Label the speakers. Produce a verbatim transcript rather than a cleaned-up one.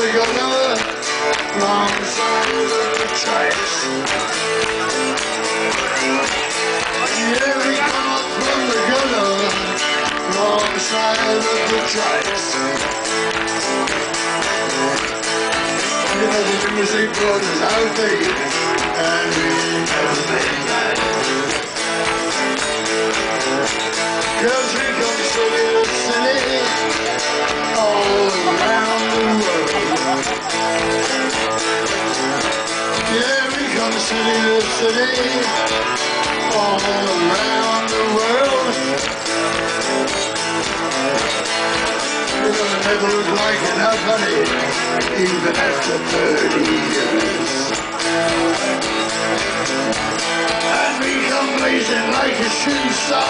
Speaker 1: the gutter, wrong side of the tracks. Yeah, we come up from the gutter, wrong side of the tracks. You know the music brought us out there, and we never been back. Cause we come city to city, all around the world. Yeah, we come city to city, all around the world. We're gonna never look like enough honey, even after thirty years. And we come blazing like a shoe size.